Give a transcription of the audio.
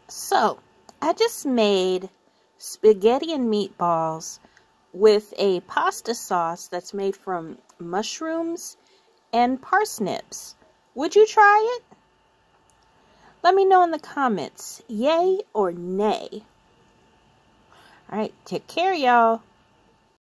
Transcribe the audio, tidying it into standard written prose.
So, I just made spaghetti and meatballs with a pasta sauce that's made from mushrooms and parsnips. Would you try it? Let me know in the comments, yay or nay. Alright, take care, y'all.